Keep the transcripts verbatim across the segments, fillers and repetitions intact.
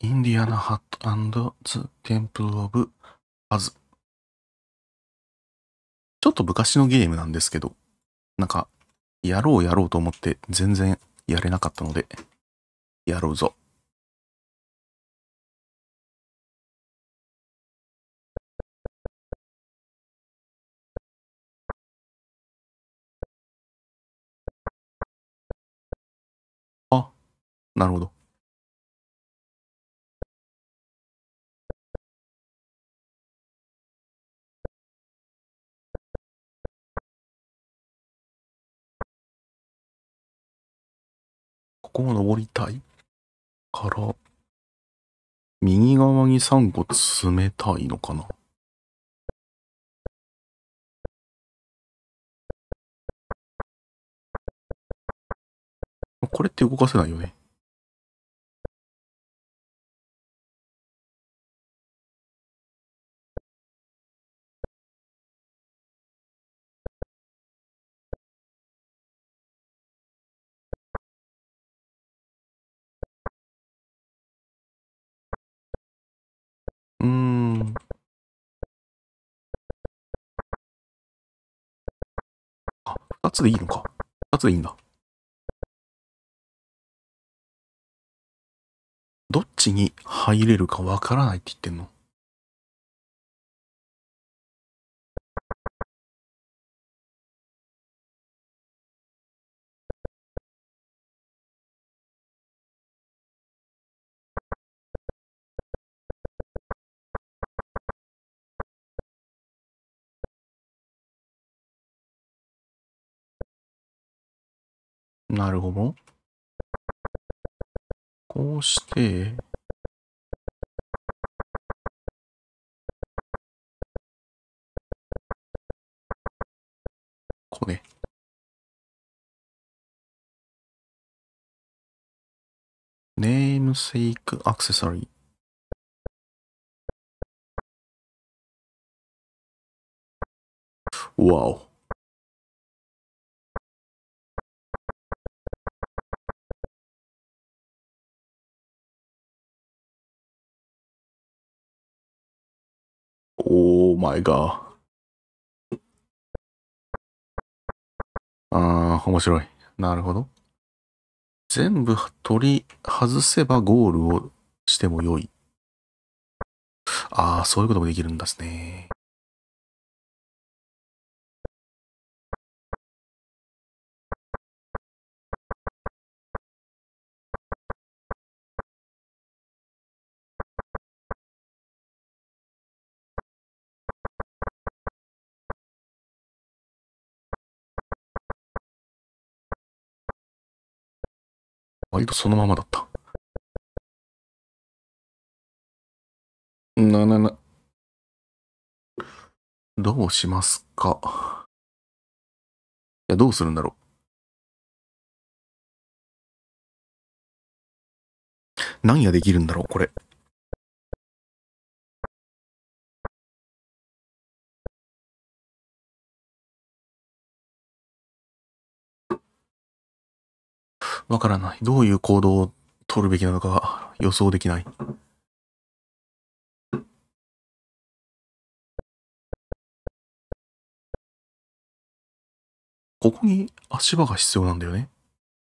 インディアナハット The Temple of Az。ちょっと昔のゲームなんですけど、なんか、やろうやろうと思って全然やれなかったので、やろうぞ。あ、なるほど。ここも登りたいから、右側にさんこ詰めたいのかな。これって動かせないよね。うーん。あ、二つでいいのか。二つでいいんだ。どっちに入れるかわからないって言ってんの？なるほど。こうして、これ。ネームセイクアクセサリー。わお。オーマイガー。あー、面白い。なるほど。全部取り外せばゴールをしても良い。ああ、そういうこともできるんですね。割とそのままだった。な、な、な。どうしますか。いや、どうするんだろう。何ができるんだろう、これ。わからない。どういう行動を取るべきなのか予想できない。ここに足場が必要なんだよね。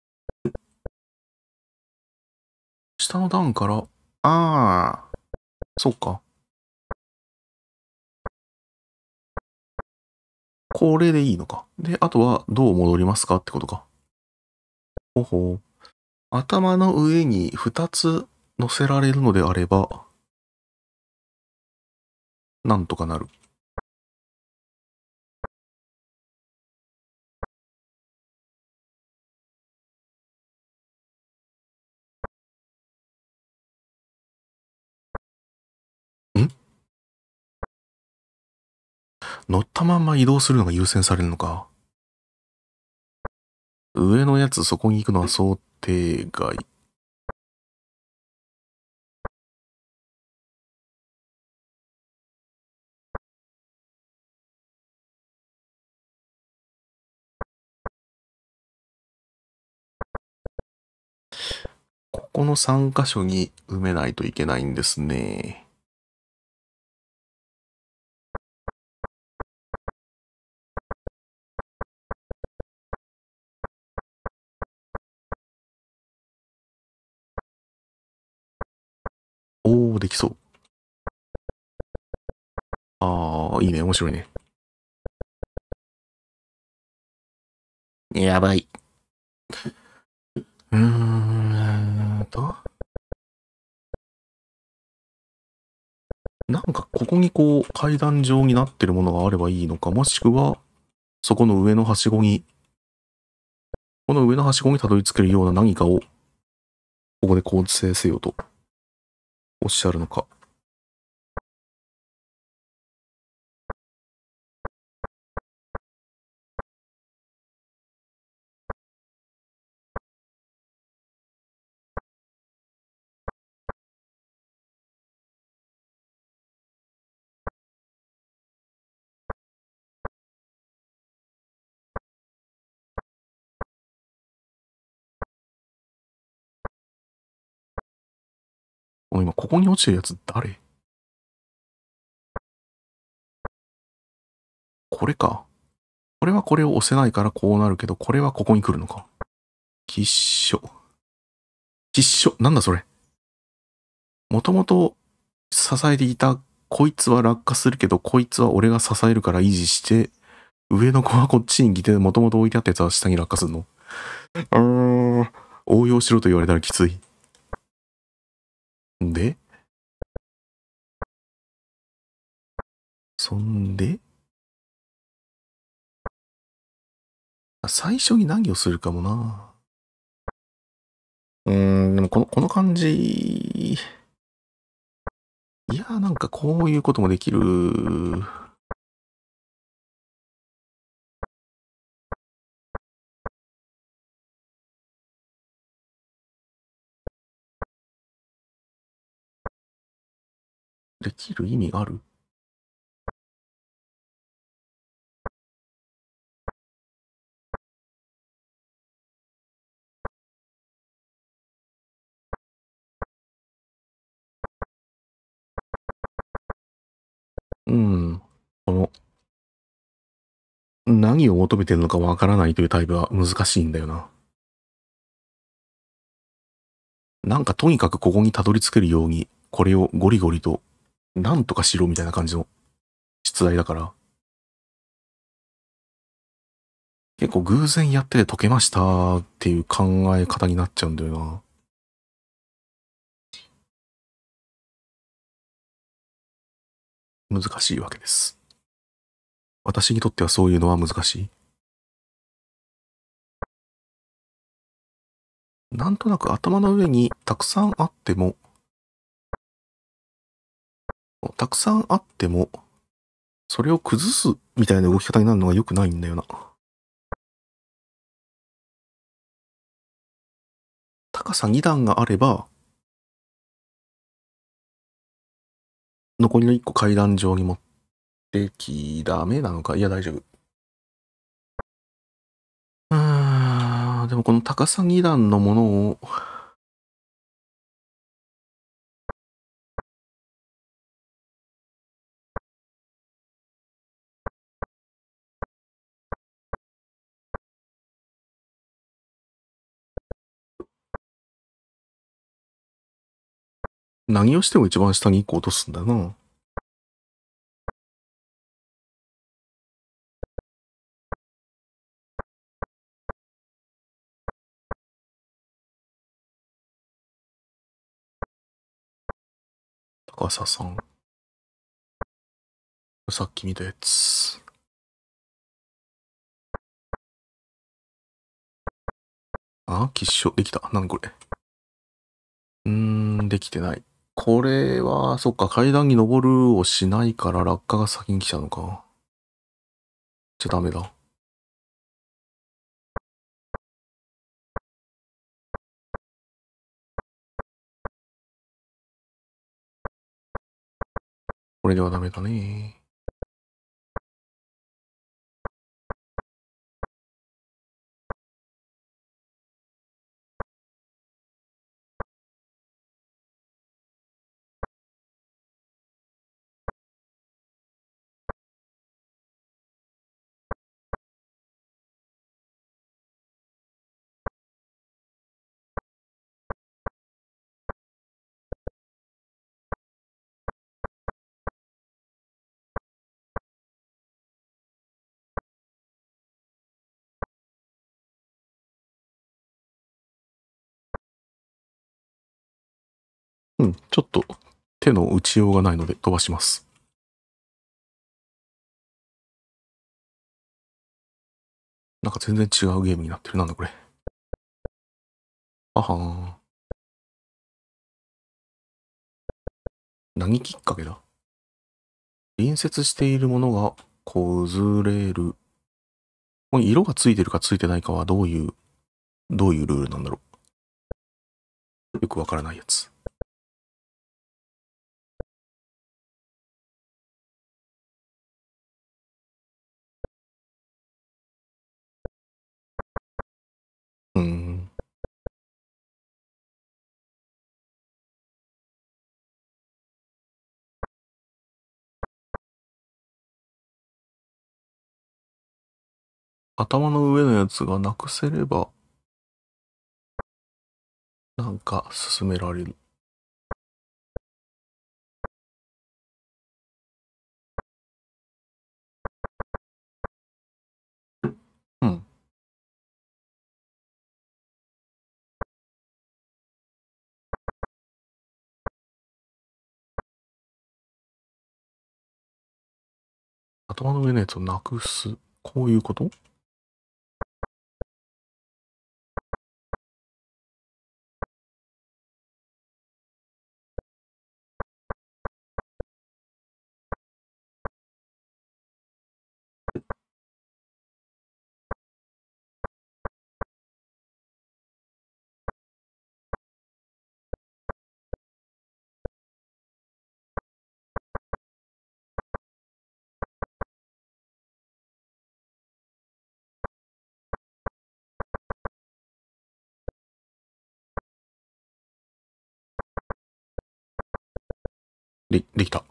下の段から、ああ、そうか。これでいいのか。で、あとはどう戻りますかってことか。ほほう。頭の上に二つ乗せられるのであれば、なんとかなる。ん乗ったまんま移動するのが優先されるのか。上のやつそこに行くのは想定外。ここのさん箇所に埋めないといけないんですね。おー、できそう。あー、いいね、面白いね。やばい。うーんと。なんかここにこう階段状になってるものがあればいいのか、もしくはそこの上のはしごに、この上のはしごにたどり着けるような何かをここで構成せよとおっしゃるのか。今ここに落ちてるやつ誰？これか。これはこれを押せないからこうなるけど、これはここに来るのか。きっしょ。きっしょ。なんだそれ。もともと支えていたこいつは落下するけど、こいつは俺が支えるから維持して、上の子はこっちに来て、もともと置いてあったやつは下に落下するの。うーん。応用しろと言われたらきつい。で、そんで、最初に何をするかもな。うーん、でもこの、この感じ、いや、なんかこういうこともできる。できる意味がある？うん。この、何を求めてるのかわからないというタイプは難しいんだよな。なんかとにかくここにたどり着けるように、これをゴリゴリと、なんとかしろみたいな感じの出題だから、結構偶然やってて解けましたっていう考え方になっちゃうんだよな。難しいわけです。私にとってはそういうのは難しい。なんとなく頭の上にたくさんあっても、たくさんあっても、それを崩すみたいな動き方になるのが良くないんだよな。高さに段があれば、残りのいっこ階段上に持ってき、ダメなのか？いや、大丈夫。うーん、でもこの高さに段のものを、何をしても一番下にいっこ落とすんだな。高ささん。さっき見たやつ。あ、きっしょ。できた。なんこれ。うーん、できてない。これは、そっか、階段に登るをしないから落下が先に来ちゃうのか。じゃダメだ。これではダメだね。 うん、ちょっと手の打ちようがないので飛ばします。なんか全然違うゲームになってる。なんだこれ。あはーん。何きっかけだ？隣接しているものが崩れる。ここに色がついてるかついてないかはどういう、どういうルールなんだろう。よくわからないやつ。うーん。頭の上のやつがなくせれば、なんか進められる。うん。頭の上のやつをなくす。こういうこと？で、できた。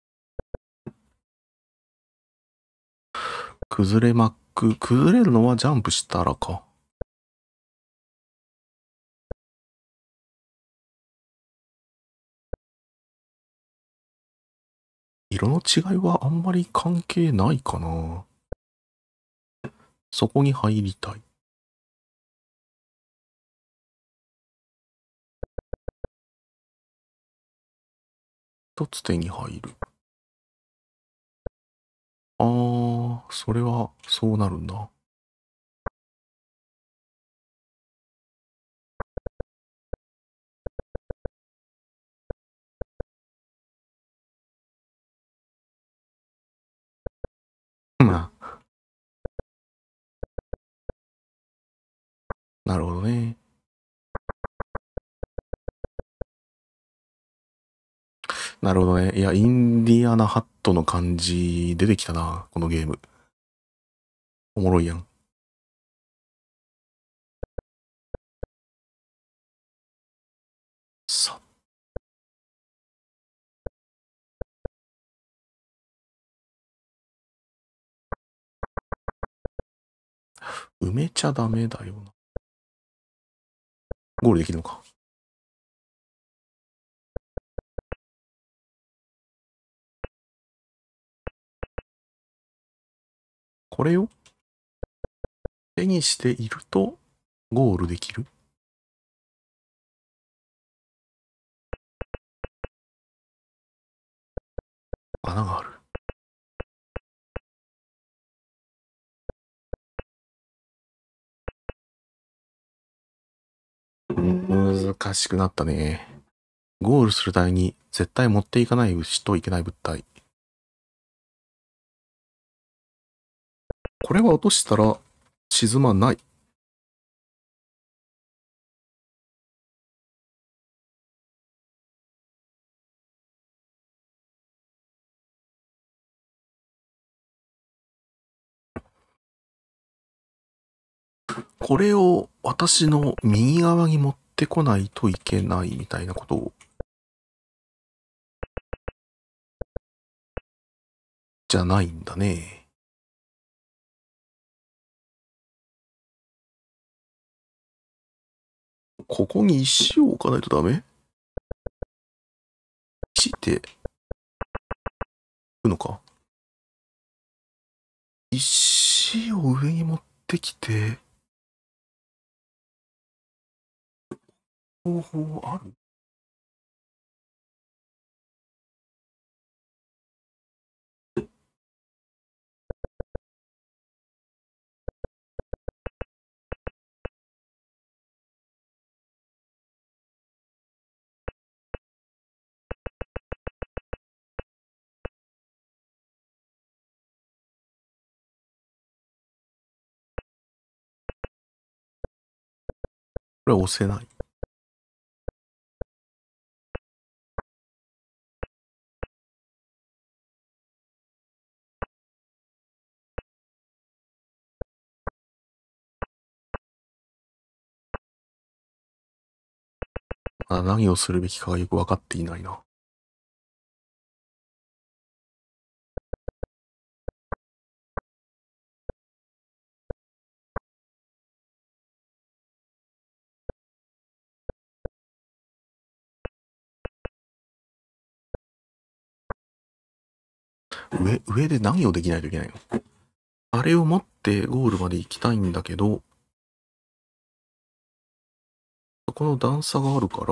崩れまく、崩れるのはジャンプしたらか。色の違いはあんまり関係ないかな。そこに入りたい。一つ手に入る。あー、それはそうなるんだ。まあ、なるほどね。なるほどね。いや、インディアナハットの感じ出てきたな、このゲーム。おもろいやん。さ、埋めちゃダメだよな。ゴールできるのか。これを手にしているとゴールできる？穴がある。難しくなったね。ゴールするために絶対持っていかないといけない物体。これは落としたら沈まない。これを私の右側に持ってこないといけないみたいなことを。じゃないんだね。ここに石を置かないとダメ？石っていくのか？石を上に持ってきて、方法ある？ れは押せない。まだ何をするべきかがよくわかっていないな。上、上で何をできないといけないの？あれを持ってゴールまで行きたいんだけど、そこの段差があるから、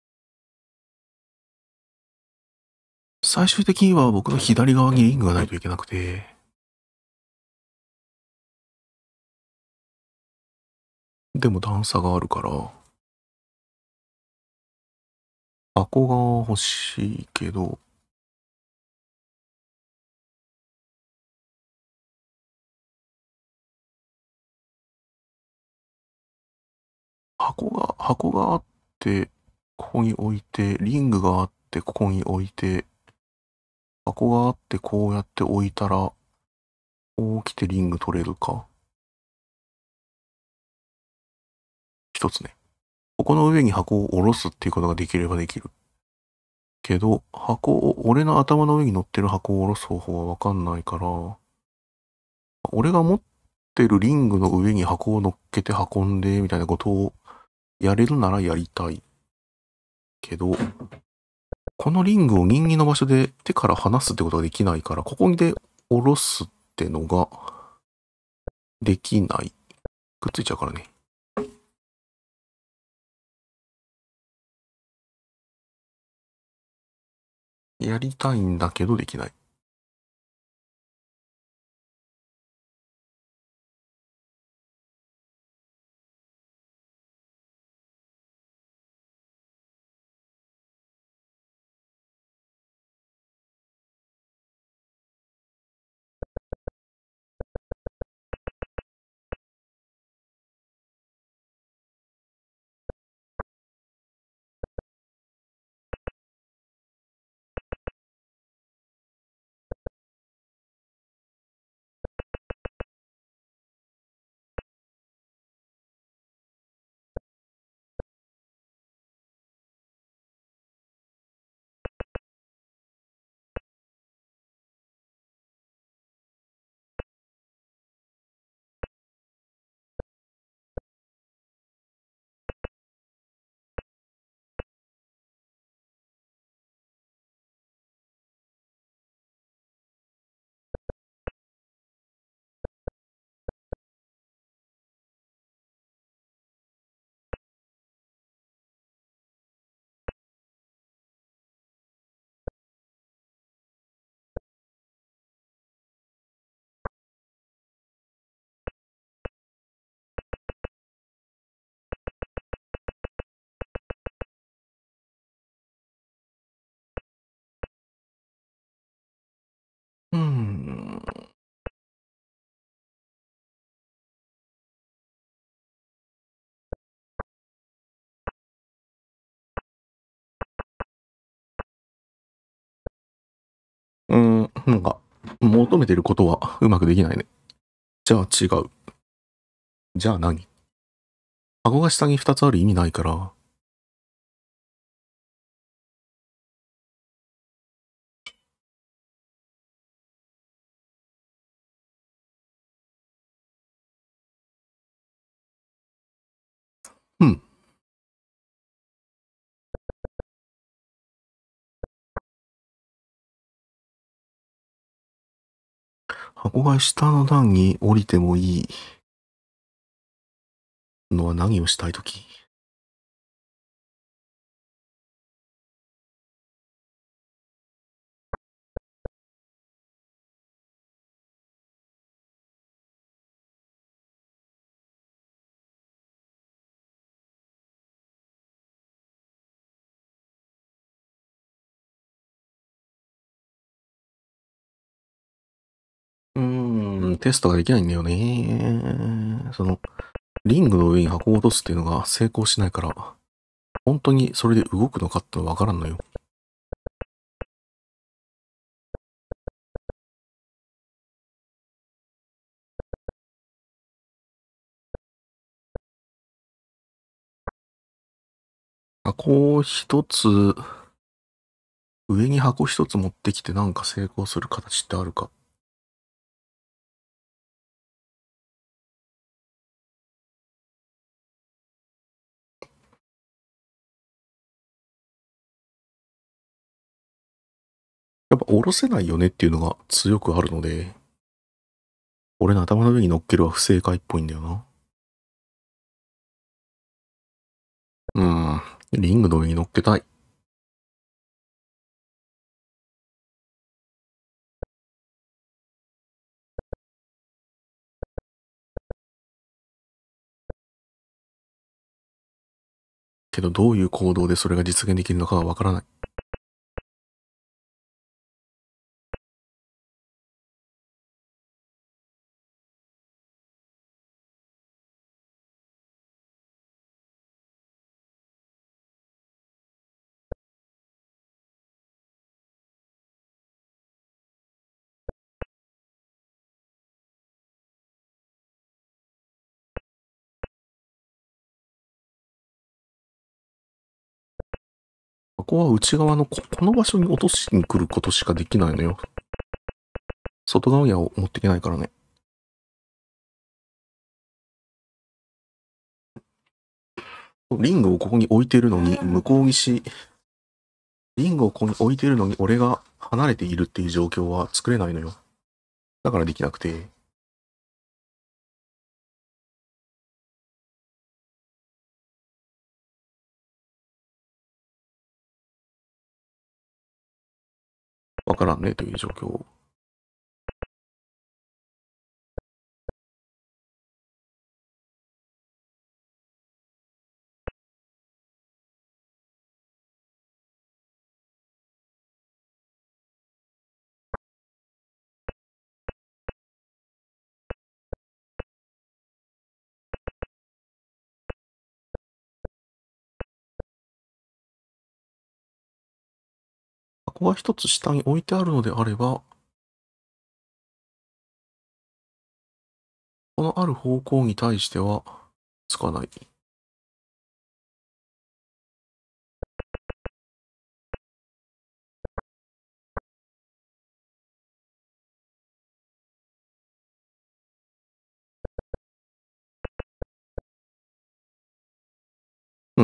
最終的には僕の左側にリングがないといけなくて、でも段差があるから、箱が欲しいけど、箱が、箱があって、ここに置いて、リングがあって、ここに置いて、箱があって、こうやって置いたら、こう来てリング取れるか。一つね。ここの上に箱を下ろすっていうことができればできる。けど、箱を、俺の頭の上に乗ってる箱を下ろす方法はわかんないから、俺が持ってるリングの上に箱を乗っけて運んで、みたいなことをやれるならやりたい。けど、このリングを人間の場所で手から離すってことができないから、ここで下ろすってのができない。くっついちゃうからね。やりたいんだけどできない。うーん。うーん、なんか、求めてることはうまくできないね。じゃあ違う。じゃあ何？顎が下に二つある意味ないから、うん。箱が下の段に降りてもいいのは何をしたいとき？うーん、テストができないんだよね。その、 リングの上に箱を落とすっていうのが成功しないから、本当にそれで動くのかってわからんのよ。箱を一つ、上に箱一つ持ってきてなんか成功する形ってあるか。やっぱ下ろせないよねっていうのが強くあるので、俺の頭の上に乗っけるは不正解っぽいんだよな。うん。リングの上に乗っけたい。けどどういう行動でそれが実現できるのかはわからない。箱は内側のこ、この場所に落としに来ることしかできないのよ。外側には持っていけないからね。リングをここに置いてるのに、向こう岸、リングをここに置いてるのに俺が離れているっていう状況は作れないのよ。だからできなくて。わからんねという状況。箱が一つ下に置いてあるのであれば、このある方向に対してはつかない。うん。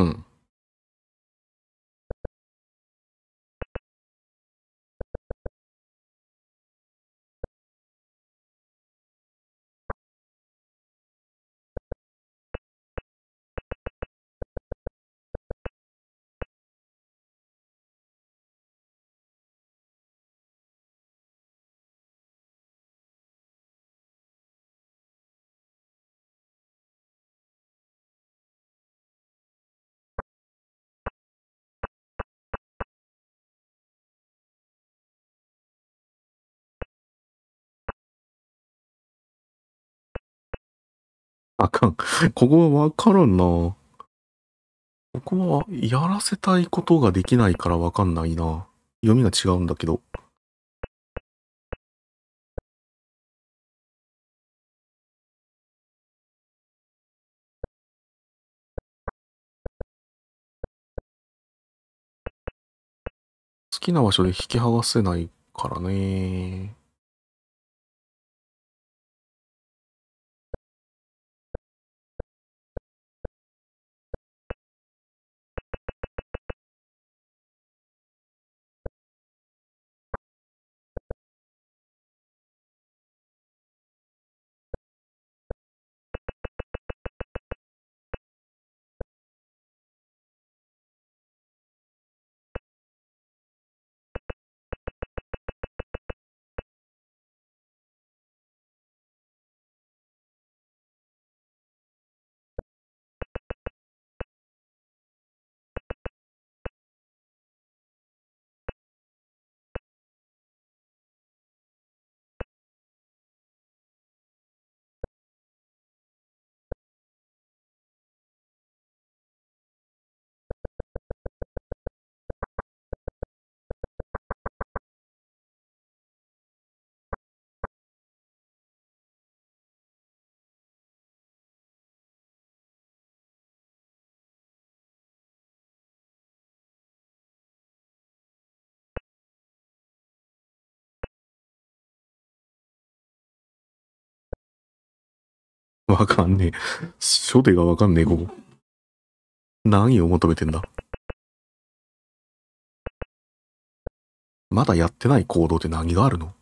あかん。ここはわからんな。ここはやらせたいことができないからわかんないな。読みが違うんだけど。好きな場所で引き剥がせないからね。 わかんねえ。初手がわかんねえ、ここ。何を求めてんだ。まだやってない行動って何があるの？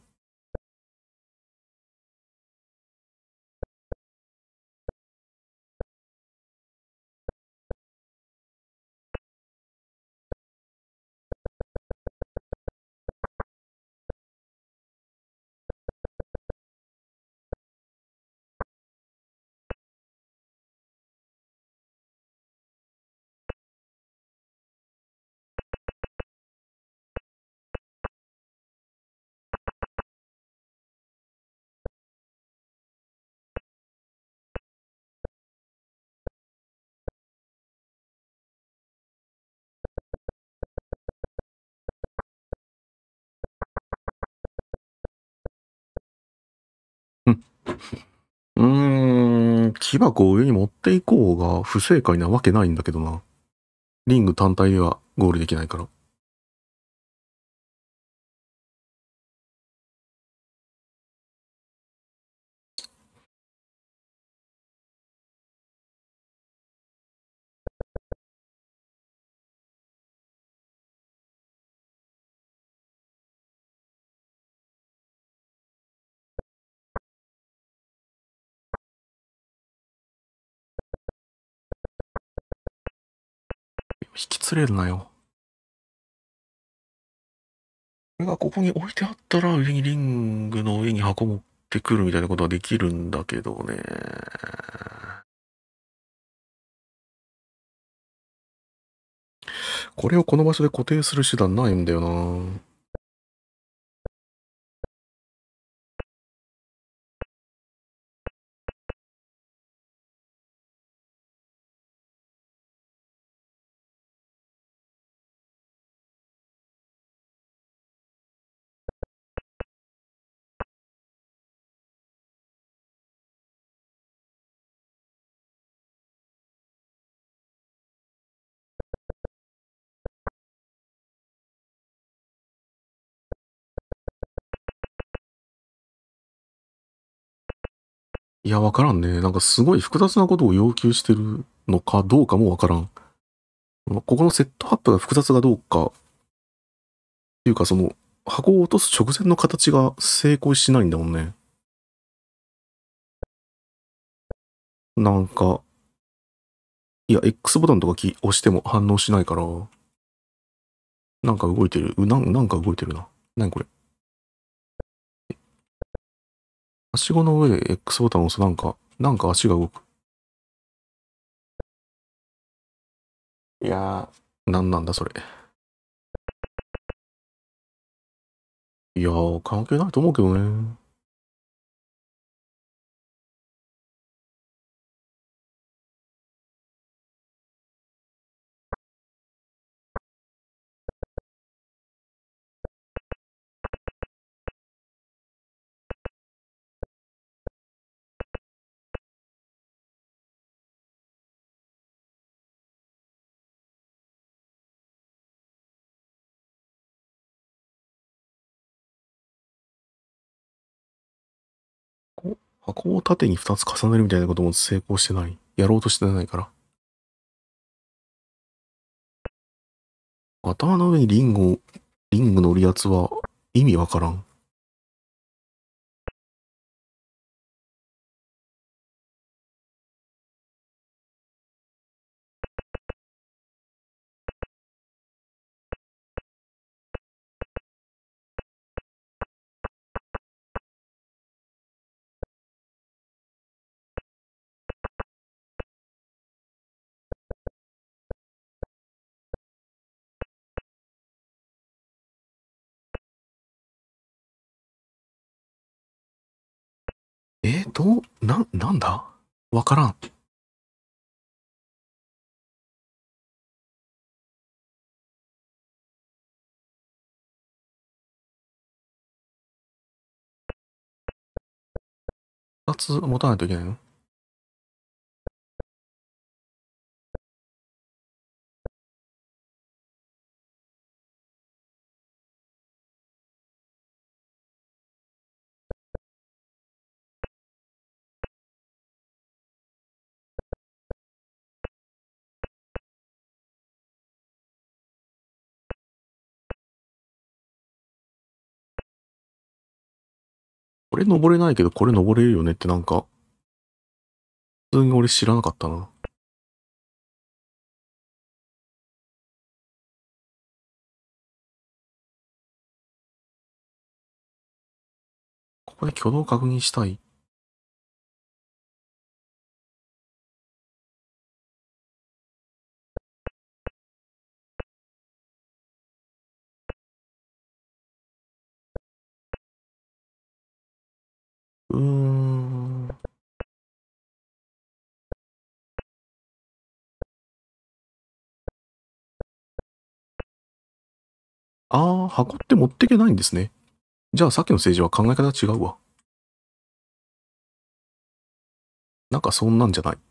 うーん、木箱を上に持っていこうが不正解なわけないんだけどな。リング単体ではゴールできないから。引き連れるなよ。これがここに置いてあったら上にリングの上に箱持ってくるみたいなことはできるんだけどね。これをこの場所で固定する手段ないんだよな。いや、わからんね。なんかすごい複雑なことを要求してるのかどうかもわからん。ここのセットアップが複雑かどうかっていうか、その箱を落とす直前の形が成功しないんだもんね。なんか、いや、X ボタンとかき押しても反応しないから、なんか動いてる。うなん、なんか動いてるな。なにこれ。はしごの上で X ボタンを押す。なんか、なんか足が動く。いやー、なんなんだそれ。いやー、関係ないと思うけどね。こう箱を縦にふたつ重ねるみたいなことも成功してない。やろうとしてないから。頭の上にリンゴを、リング乗るやつは意味わからん。えー、どう、な、なんだわからん。二つ持たないといけないの？ これ登れないけど、これ登れるよねってなんか、普通に俺知らなかったな。ここで挙動を確認したい。うーん。ああ、箱って持ってけないんですね。じゃあさっきの政治は考え方違うわ。なんかそんなんじゃない。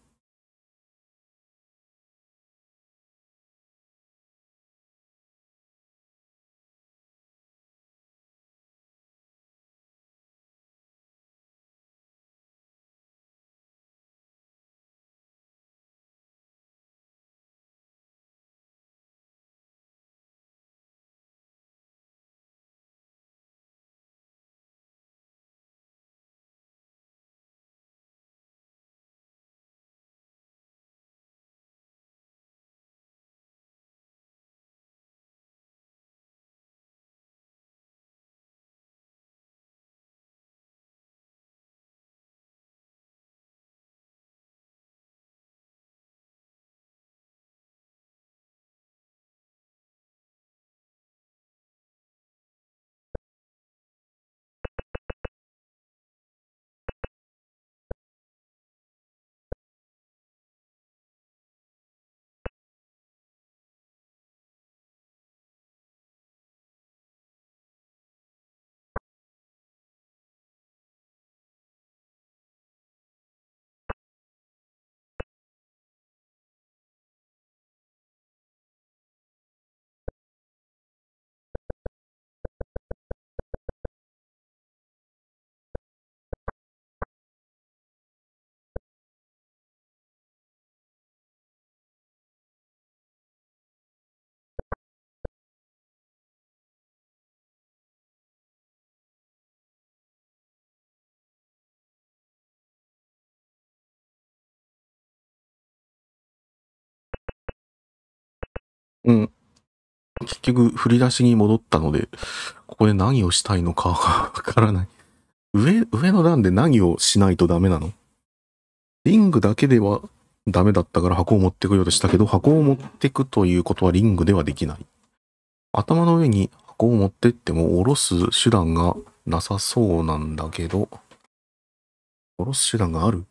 うん。結局振り出しに戻ったので、ここで何をしたいのかわからない。上、上の段で何をしないとダメなの？リングだけではダメだったから箱を持ってくようとしたけど、箱を持ってくということはリングではできない。頭の上に箱を持ってっても下ろす手段がなさそうなんだけど、下ろす手段がある？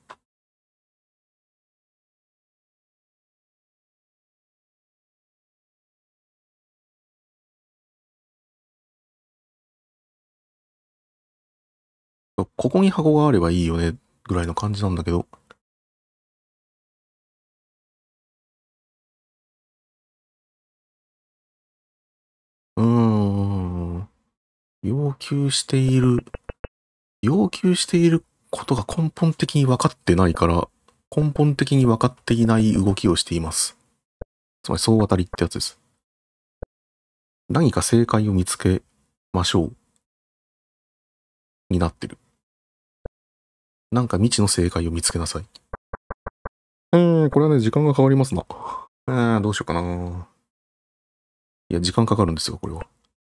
ここに箱があればいいよね、ぐらいの感じなんだけど。うーん。要求している、要求していることが根本的に分かってないから、根本的に分かっていない動きをしています。つまり総当たりってやつです。何か正解を見つけましょう。になってる。なんか未知の正解を見つけなさい。うーん、これはね、時間が変わりますな。うーん、どうしようかな。いや、時間かかるんですよ、これは。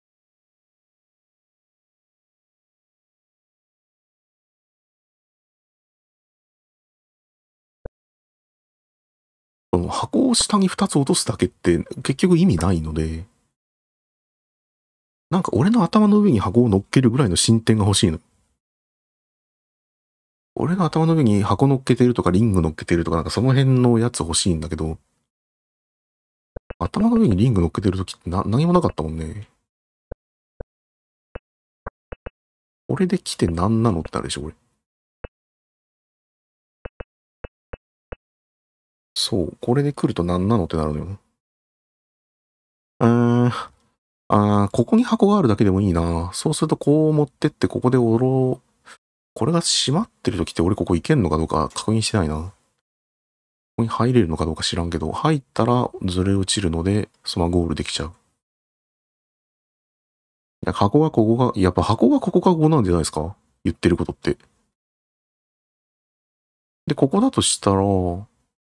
この箱を下にふたつ落とすだけって結局意味ないので、なんか俺の頭の上に箱を乗っけるぐらいの進展が欲しいの。俺が頭の上に箱乗っけてるとかリング乗っけてるとかなんかその辺のやつ欲しいんだけど、頭の上にリング乗っけてるときってな、何もなかったもんね。これで来て何なのってなるでしょ、これ。そう、これで来ると何なのってなるのよ。うーん。あー、ここに箱があるだけでもいいな。そうするとこう持ってってここでおろう。これが閉まってるときって俺ここ行けんのかどうか確認してないな。ここに入れるのかどうか知らんけど、入ったらずれ落ちるので、そのままゴールできちゃう。箱がここが、やっぱ箱がここかここなんじゃないですか？ 言ってることって。で、ここだとしたら、も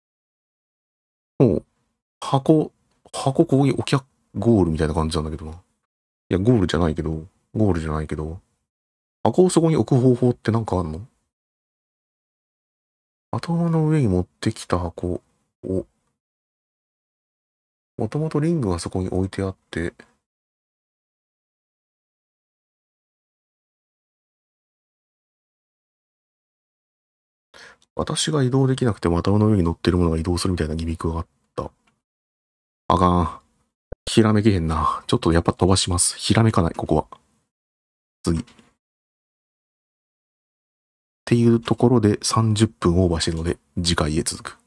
う、箱、箱ここに置きゃゴールみたいな感じなんだけどな。いや、ゴールじゃないけど、ゴールじゃないけど、箱をそこに置く方法ってなんかあんの？頭の上に持ってきた箱を、もともとリングがそこに置いてあって、私が移動できなくても頭の上に乗ってるものが移動するみたいなギミックがあった。あかん。ひらめけへんな。ちょっとやっぱ飛ばします。ひらめかない、ここは。次。っていうところでさんじゅっぷんオーバーしてるので、次回へ続く。